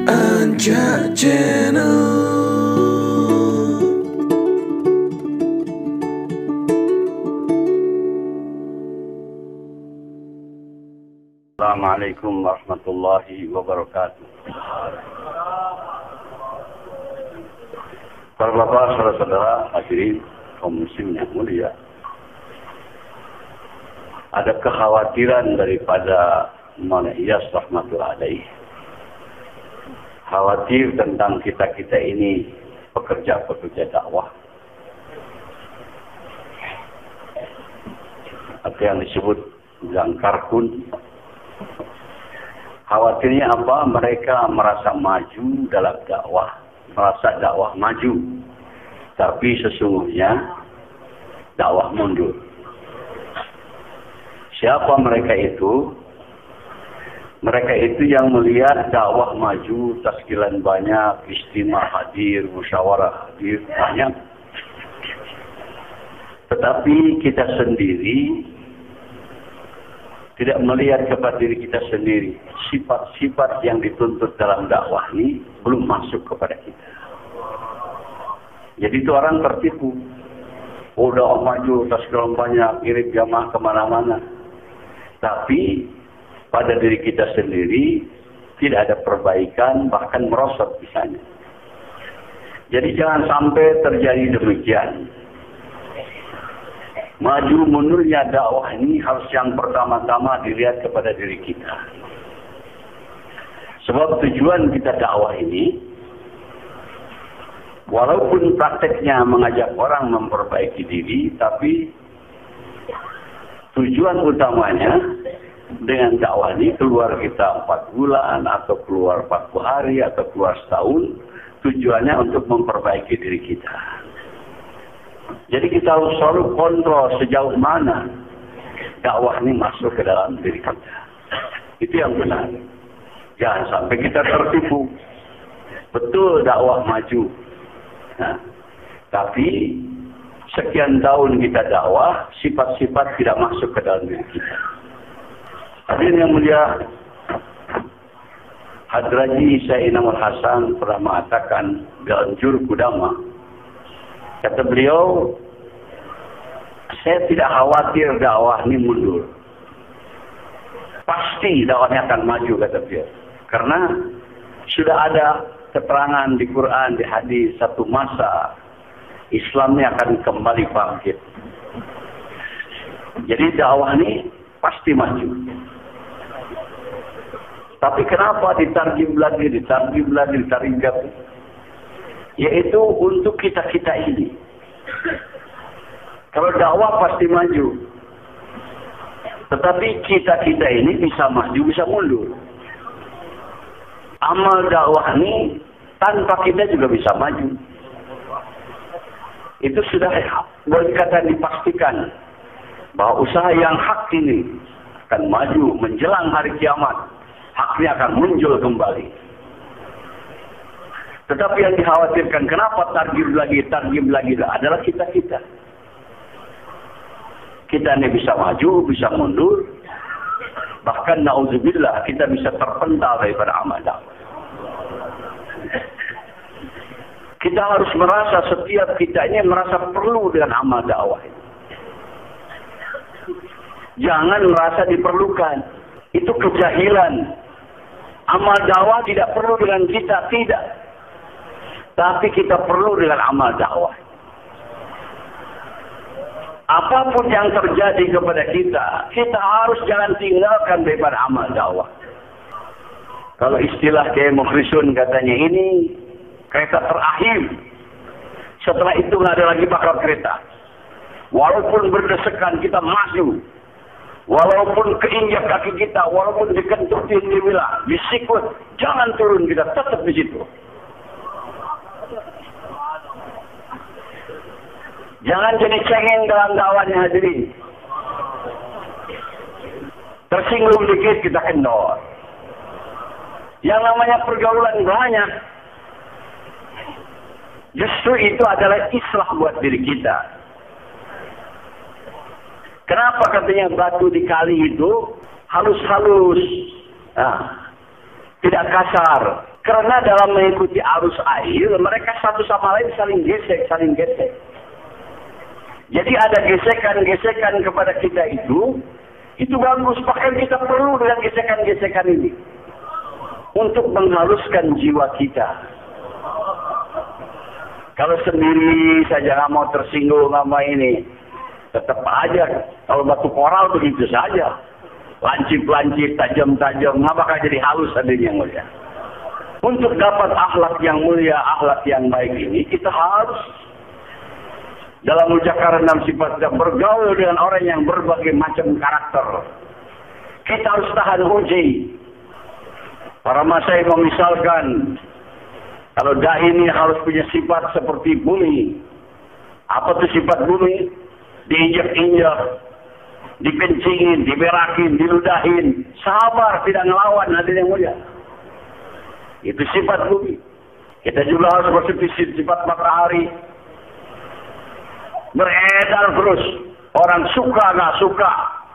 Anja Channel. Assalamualaikum warahmatullahi wabarakatuh. Para bapak, saudara-saudara, hadirin kaum muslimin yang mulia. Ada kekhawatiran daripada Maulana Iyas rahmatullah alaih. Khawatir tentang kita-kita ini pekerja-pekerja dakwah. Apa yang disebut Zangkarkun. Khawatirnya apa? Mereka merasa maju dalam dakwah, merasa dakwah maju, tapi sesungguhnya dakwah mundur. Siapa mereka itu? Mereka itu yang melihat dakwah maju, taskilan banyak, istimewa hadir, musyawarah hadir, banyak. Tetapi kita sendiri tidak melihat kepada diri kita sendiri. Sifat-sifat yang dituntut dalam dakwah ini belum masuk kepada kita. Jadi itu orang tertipu. Oh, dakwah maju, taskilan banyak, irit jamaah kemana-mana. Tapi pada diri kita sendiri tidak ada perbaikan, bahkan merosot misalnya. Jadi jangan sampai terjadi demikian. Maju mundurnya dakwah ini harus yang pertama-tama dilihat kepada diri kita. Sebab tujuan kita dakwah ini, walaupun prakteknya mengajak orang memperbaiki diri, tapi tujuan utamanya dengan dakwah ini keluar kita 4 bulan, atau keluar 40 hari, atau keluar setahun, tujuannya untuk memperbaiki diri kita. Jadi kita harus selalu kontrol sejauh mana dakwah ini masuk ke dalam diri kita. Itu yang benar. Jangan sampai kita tertipu. Betul dakwah maju. Nah, tapi sekian tahun kita dakwah, sifat-sifat tidak masuk ke dalam diri kita. Hadirin yang mulia, Hadraji Syekh Inamul Hasan pernah mengatakan dalam Juru Kudama, kata beliau, saya tidak khawatir dakwah ini mundur. Pasti dakwahnya akan maju, kata beliau. Karena sudah ada keterangan di Quran, di hadis, satu masa Islamnya akan kembali bangkit. Jadi dakwah ini pasti maju. Tapi kenapa ditarjim lagi, yaitu untuk kita-kita ini. Kalau dakwah pasti maju. Tetapi kita-kita ini bisa maju, bisa mundur. Amal dakwah ini tanpa kita juga bisa maju. Itu sudah boleh kata dipastikan bahwa usaha yang hak ini akan maju menjelang hari kiamat. Haknya akan muncul kembali. Tetapi yang dikhawatirkan, kenapa targib lagi adalah kita-kita. Kita ini bisa maju, bisa mundur. Bahkan na'udzubillah, kita bisa terpental daripada amal dakwah. Kita harus merasa, setiap kita ini merasa perlu dengan amal dakwah. Jangan merasa diperlukan. Itu kejahilan. Amal dakwah tidak perlu dengan kita, tidak. Tapi kita perlu dengan amal dakwah. Apapun yang terjadi kepada kita harus jangan tinggalkan daripada amal dakwah. Kalau istilah Kiai Mukhlisun katanya, ini kereta terakhir. Setelah itu nggak ada lagi bakal kereta. Walaupun berdesakan kita maju. Walaupun keinjak kaki kita, walaupun dikentutin dibilang, disikut, jangan turun, kita tetap di situ. Jangan jadi cengeng dalam dakwahnya, hadirin. Tersinggung dikit kita kendor. Yang namanya pergaulan banyak. Justru itu adalah islah buat diri kita. Kenapa katanya batu di kali itu halus-halus, tidak kasar? Karena dalam mengikuti arus air, mereka satu sama lain saling gesek. Jadi ada gesekan-gesekan kepada kita itu bagus. Bahkan kita perlu dengan gesekan-gesekan ini untuk menghaluskan jiwa kita. Kalau sendiri saja nggak mau tersinggung sama ini, tetap aja kalau batu koral begitu saja, lancip-lancip, tajam-tajam, nggak bakal jadi halus adanya yang mulia. Untuk dapat akhlak yang mulia, akhlak yang baik ini, kita harus dalam ucapan dan sifat bergaul dengan orang yang berbagai macam karakter. Kita harus tahan uji. Para masyayikh memisalkan, kalau dai ini harus punya sifat seperti bumi. Apa itu sifat bumi? Diinjak-injak, dikencingin, diberakin, diludahin. Sabar, tidak ngelawan, hadirin yang mulia. Itu sifat bumi. Kita juga harus bersifat sifat matahari. Beredar terus. Orang suka nggak suka.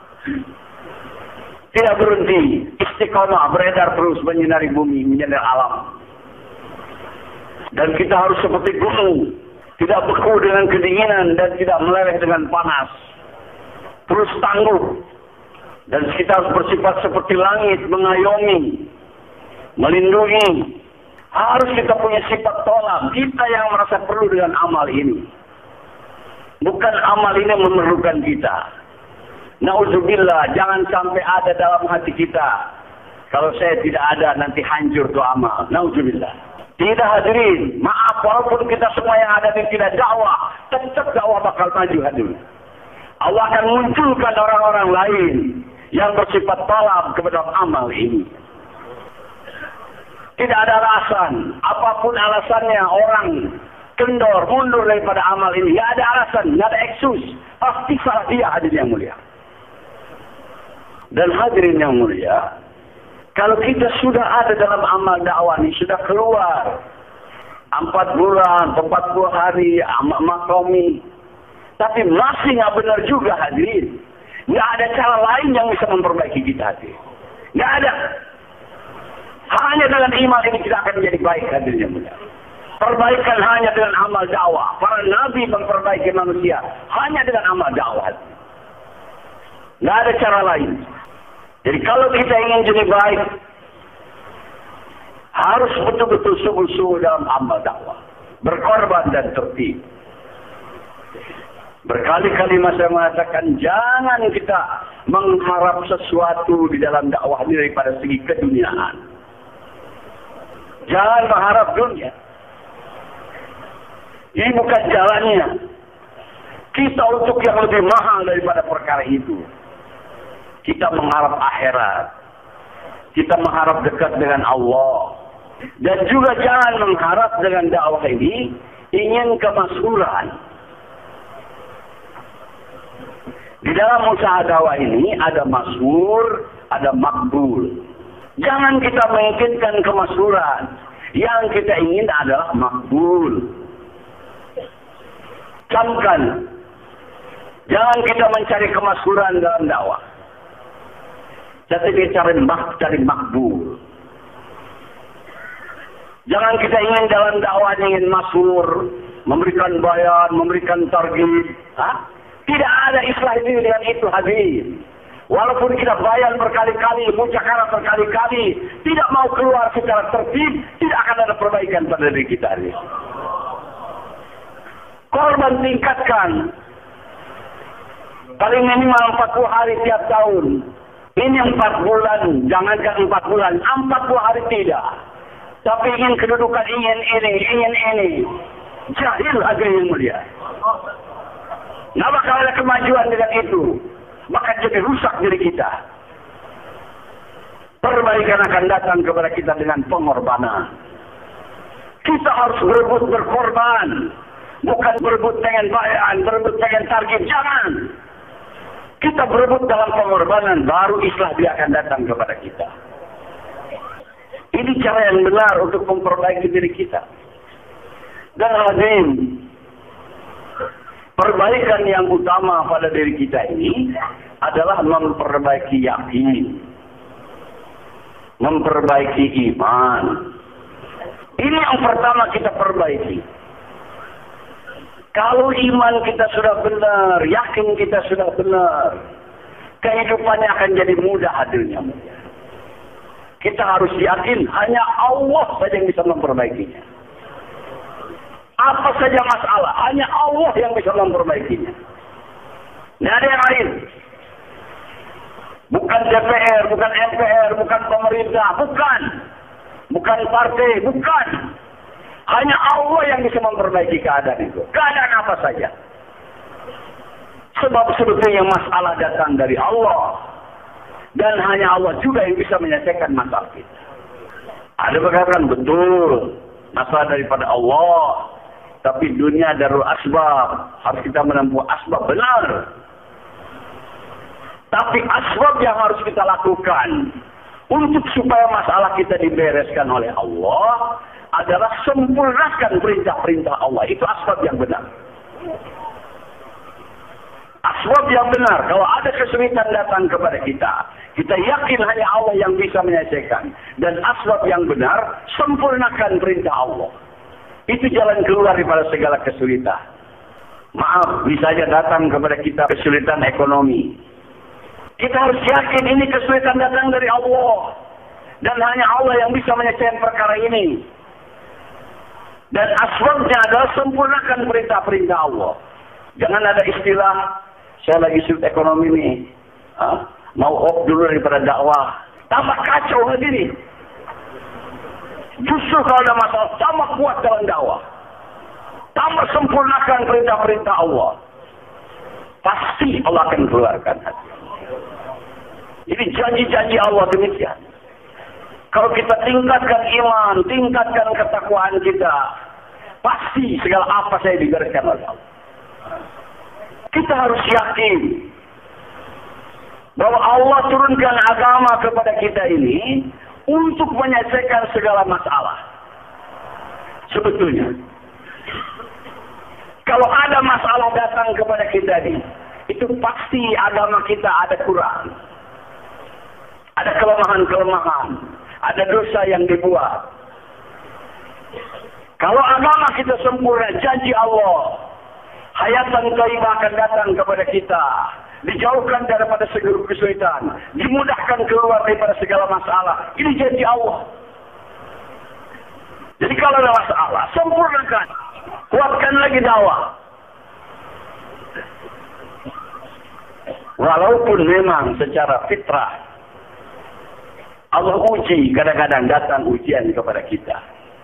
Tidak berhenti. Istiqomah beredar terus menyinari bumi, menyinari alam. Dan kita harus seperti gunung. Tidak beku dengan kedinginan dan tidak meleleh dengan panas. Terus tangguh. Dan kita harus bersifat seperti langit, mengayomi, melindungi. Harus kita punya sifat tolak. Kita yang merasa perlu dengan amal ini. Bukan amal ini memerlukan kita. Na'udzubillah, jangan sampai ada dalam hati kita. Kalau saya tidak ada, nanti hancur tuh amal. Na'udzubillah. Tidak hadirin, maaf walaupun kita semua yang ada di tidak dakwah, tetap dakwah bakal maju hadirin. Allah akan munculkan orang-orang lain yang bersifat talab kepada amal ini. Tidak ada alasan, apapun alasannya orang kendor, mundur daripada amal ini. Tidak ada alasan, tidak ada eksus. Pasti salah dia hadirin yang mulia. Dan hadirin yang mulia, kalau kita sudah ada dalam amal dakwah ini, sudah keluar 4 bulan, 40 hari, makomi, tapi masih nggak benar juga hadirin. Nggak ada cara lain yang bisa memperbaiki kita hadirin. Nggak ada. Hanya dengan iman ini kita akan menjadi baik hadirin yang mulia. Perbaikan hanya dengan amal dakwah. Para nabi memperbaiki manusia hanya dengan amal dakwah. Nggak ada cara lain. Jadi kalau kita ingin jadi baik, harus betul-betul sungguh-sungguh dalam amal dakwah. Berkorban dan tertib. Berkali-kali saya mengatakan, jangan kita mengharap sesuatu di dalam dakwah ini daripada segi keduniaan. Jangan mengharap dunia. Ini bukan jalannya. Kita untuk yang lebih mahal daripada perkara itu. Kita mengharap akhirat. Kita mengharap dekat dengan Allah. Dan juga jangan mengharap dengan dakwah ini ingin kemaksuran. Di dalam usaha dakwah ini ada masyhur, ada makbul. Jangan kita menginginkan kemaksuran. Yang kita ingin adalah makbul. Camkan. Jangan kita mencari kemaksuran dalam dakwah. Tapi kita cari makbul. Jangan kita ingin dalam dakwah ingin masyhur, memberikan bayan, memberikan targib. Tidak ada islah ini dengan itu hadirin. Walaupun kita bayan berkali-kali, mujakarah berkali-kali, tidak mau keluar secara tertib, tidak akan ada perbaikan pada diri kita ini. Korban tingkatkan. Paling minimal 40 hari tiap tahun. Ini 4 bulan, jangankan 4 bulan, 40 hari tidak. Tapi ingin kedudukan, ingin ini. Jahil hadirin yang mulia. Nggak bakal ada kemajuan dengan itu. Maka jadi rusak diri kita. Perbaikan akan datang kepada kita dengan pengorbanan. Kita harus berebut berkorban. Bukan berebut dengan bayan, berebut dengan target. Jangan. Kita berebut dalam pengorbanan, baru islah dia akan datang kepada kita. Ini cara yang benar untuk memperbaiki diri kita. Dan hadirin, perbaikan yang utama pada diri kita ini adalah memperbaiki yakin, memperbaiki iman, Ini yang pertama kita perbaiki. Kalau iman kita sudah benar, yakin kita sudah benar, kehidupannya akan jadi mudah hadirnya. Kita harus yakin hanya Allah saja yang bisa memperbaikinya. Apa saja masalah, hanya Allah yang bisa memperbaikinya. Tidak ada yang lain. Bukan DPR, bukan MPR, bukan pemerintah, bukan. Bukan partai, bukan. Hanya Allah yang bisa memperbaiki keadaan itu. Keadaan apa saja. Sebab sebetulnya masalah datang dari Allah. Dan hanya Allah juga yang bisa menyelesaikan masalah kita. Ada berkatakan betul. Masalah daripada Allah. Tapi dunia darul asbab. Harus kita menempuh asbab benar. Tapi asbab yang harus kita lakukan. Untuk supaya masalah kita dibereskan oleh Allah adalah sempurnakan perintah-perintah Allah. Itu asbab yang benar. Asbab yang benar. Kalau ada kesulitan datang kepada kita, kita yakin hanya Allah yang bisa menyelesaikan. Dan asbab yang benar, sempurnakan perintah Allah. Itu jalan keluar daripada segala kesulitan. Maaf, bisa saja datang kepada kita kesulitan ekonomi. Kita harus yakin ini kesulitan datang dari Allah. Dan hanya Allah yang bisa menyelesaikan perkara ini. Dan asbabnya adalah sempurnakan perintah-perintah Allah. Jangan ada istilah, saya lagi sulit ekonomi nih. Mau off dulu daripada dakwah. Tambah kacau lagi nih. Justru kalau ada masalah, tambah kuat dalam dakwah. Tambah sempurnakan perintah-perintah Allah. Pasti Allah akan keluarkan hati. Ini janji-janji Allah demikian. Kalau kita tingkatkan iman, tingkatkan ketakwaan kita, pasti segala apa saya dibereskan oleh Allah. Kita harus yakin bahwa Allah turunkan agama kepada kita ini untuk menyelesaikan segala masalah. Sebetulnya, kalau ada masalah datang kepada kita ini, itu pasti agama kita ada kurang. Ada kelemahan-kelemahan. Ada dosa yang dibuat. Kalau agama kita sempurna, janji Allah, hayatan thayyibah akan datang kepada kita. Dijauhkan daripada segala kesulitan. Dimudahkan keluar daripada segala masalah. Ini janji Allah. Jadi kalau ada masalah, sempurnakan. Kuatkan lagi dakwah. Walaupun memang secara fitrah Allah uji, kadang-kadang datang ujian kepada kita.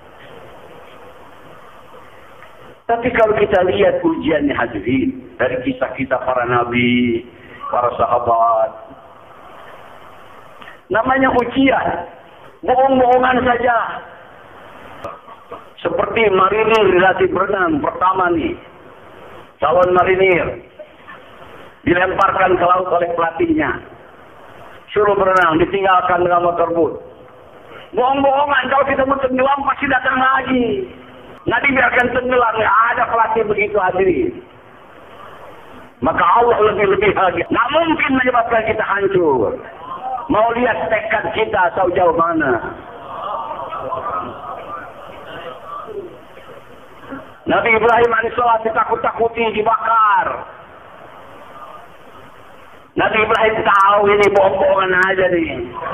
Tapi kalau kita lihat ujiannya hadirin, dari kisah-kisah para nabi, para sahabat, namanya ujian, bohong-bohongan saja. Seperti marinir dilatih berenang pertama nih, calon marinir, dilemparkan ke laut oleh pelatihnya. Suruh berenang, ditinggalkan dengan motor boot. Bohong-bohongan, kalau kita mau tenggelam pasti datang lagi. Nggak dibiarkan tenggelam, nggak ada pelatih begitu hadirin. Maka Allah lebih-lebih lagi. Nggak mungkin menyebabkan kita hancur. Mau lihat tekad kita sejauh mana. Nabi Ibrahim alaihissalam ditakut-takuti, dibakar. Nabi Ibrahim tahu ini bohong-bohongan aja nih.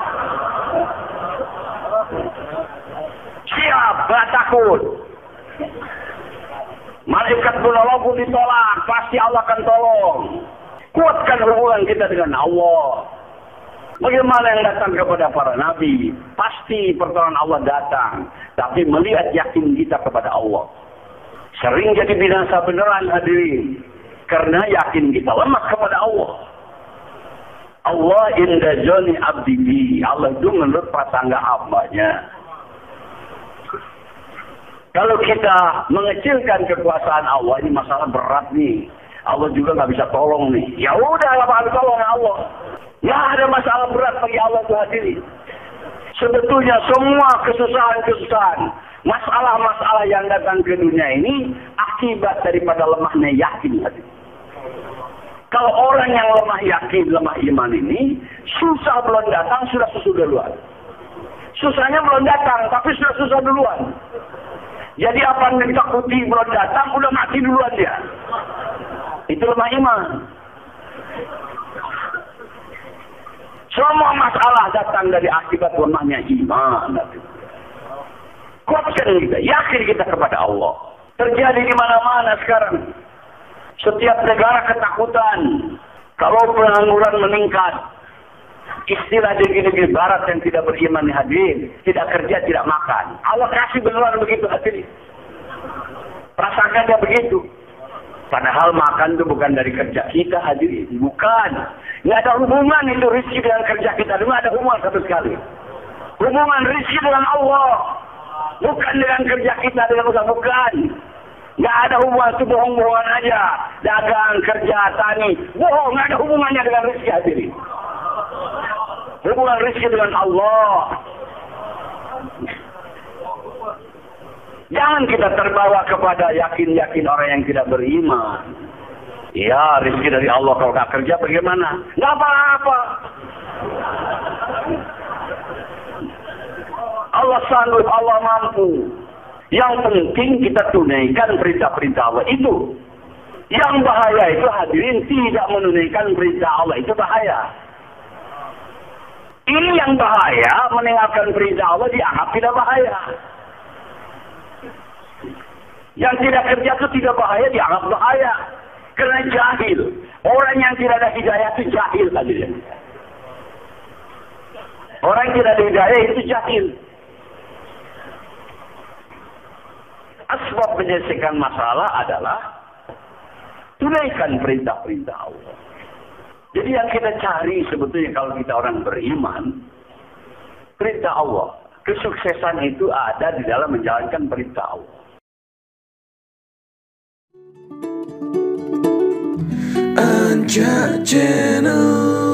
Siap, gak takut. Malaikat penolong pun ditolak, pasti Allah akan tolong. Kuatkan hubungan kita dengan Allah. Bagaimana yang datang kepada para nabi? Pasti pertolongan Allah datang. Tapi melihat yakin kita kepada Allah. Sering jadi binasa beneran hadirin. Karena yakin kita lemah kepada Allah. Allah inda joni abdihi. Allah itu menurut prasangka hambanya. Kalau kita mengecilkan kekuasaan Allah, ini masalah berat nih. Allah juga nggak bisa tolong nih. Ya udah, nggak tolong Allah. Ya ada masalah berat bagi Allah itu hadirin. Sebetulnya semua kesusahan-kesusahan, masalah-masalah yang datang ke dunia ini akibat daripada lemahnya yakin hadirin. Kalau orang yang lemah yakin, lemah iman ini, susah belum datang, sudah duluan. Susahnya belum datang, tapi sudah susah duluan. Jadi apa yang ditakuti belum datang, udah mati duluan dia. Itu lemah iman. Semua masalah datang dari akibat lemahnya iman. Kuatkan kita, yakin kita kepada Allah. Terjadi di mana-mana sekarang. Setiap negara ketakutan. Kalau pengangguran meningkat, istilah di negeri barat yang tidak beriman hadirin, tidak kerja, tidak makan. Allah kasih beneran begitu hadirin. Rasakan dia begitu. Padahal makan itu bukan dari kerja kita hadirin. Bukan. Nggak ada hubungan itu rezeki dengan kerja kita. Nggak ada hubungan sama sekali. Hubungan rezeki dengan Allah. Bukan dengan kerja kita, dengan usaha. Bukan. Nggak ada hubungan, itu bohong-bohongan aja. Dagang, kerja, tani. Bohong, nggak ada hubungannya dengan rezeki hadirin. Hubungan rezeki dengan Allah. Jangan kita terbawa kepada yakin-yakin orang yang tidak beriman. Ya, rezeki dari Allah, kalau nggak kerja bagaimana? Nggak apa-apa. Allah sanggup, Allah mampu. Yang penting kita tunaikan perintah-perintah Allah itu. Yang bahaya itu hadirin tidak menunaikan perintah Allah, itu bahaya. Ini yang bahaya, meninggalkan perintah Allah dianggap tidak bahaya. Yang tidak kerja itu tidak bahaya, dianggap bahaya. Karena jahil. Orang yang tidak ada hidayah itu jahil hadirin. Orang yang tidak ada hidayah itu jahil. Asbab menyelesaikan masalah adalah tunaikan perintah-perintah Allah. Jadi yang kita cari sebetulnya kalau kita orang beriman, perintah Allah. Kesuksesan itu ada di dalam menjalankan perintah Allah. Anja Channel.